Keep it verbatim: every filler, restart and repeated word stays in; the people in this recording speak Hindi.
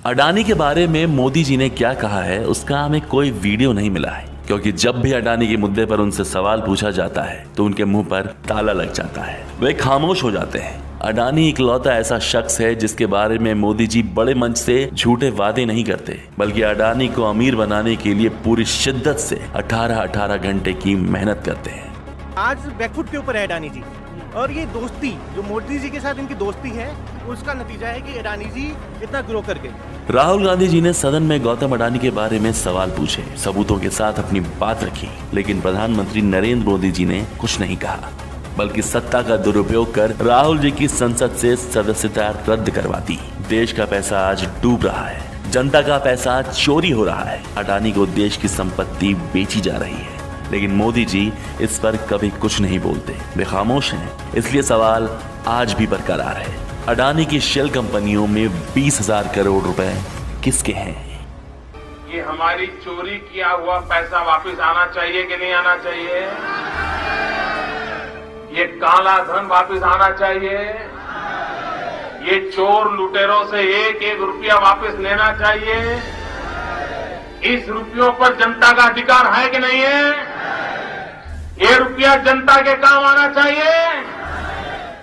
अडानी के बारे में मोदी जी ने क्या कहा है उसका हमें कोई वीडियो नहीं मिला है, क्योंकि जब भी अडानी के मुद्दे पर उनसे सवाल पूछा जाता है तो उनके मुंह पर ताला लग जाता है, वे खामोश हो जाते हैं। अडानी इकलौता ऐसा शख्स है जिसके बारे में मोदी जी बड़े मंच से झूठे वादे नहीं करते, बल्कि अडानी को अमीर बनाने के लिए पूरी शिद्दत से अठारह अठारह घंटे की मेहनत करते हैं। आज बैकफुट के ऊपर है अडानी जी, और ये दोस्ती जो मोदी जी के साथ इनकी दोस्ती है उसका नतीजा है कि अडानी जी इतना ग्रो कर गए। राहुल गांधी जी ने सदन में गौतम अडानी के बारे में सवाल पूछे, सबूतों के साथ अपनी बात रखी, लेकिन प्रधानमंत्री नरेंद्र मोदी जी ने कुछ नहीं कहा, बल्कि सत्ता का दुरुपयोग कर राहुल जी की संसद से सदस्यता रद्द करवा दी। देश का पैसा आज डूब रहा है, जनता का पैसा चोरी हो रहा है, अडानी को देश की संपत्ति बेची जा रही है, लेकिन मोदी जी इस पर कभी कुछ नहीं बोलते, वे खामोश हैं। इसलिए सवाल आज भी बरकरार है, अडानी की शेल कंपनियों में बीस हजार करोड़ रुपए किसके हैं? ये हमारी चोरी किया हुआ पैसा वापस आना चाहिए कि नहीं आना चाहिए? ये काला धन वापस आना चाहिए? ये चोर लुटेरों से एक एक रुपया वापस लेना चाहिए? इस रुपयों पर जनता का अधिकार है कि नहीं है? ये रुपया जनता के काम आना चाहिए।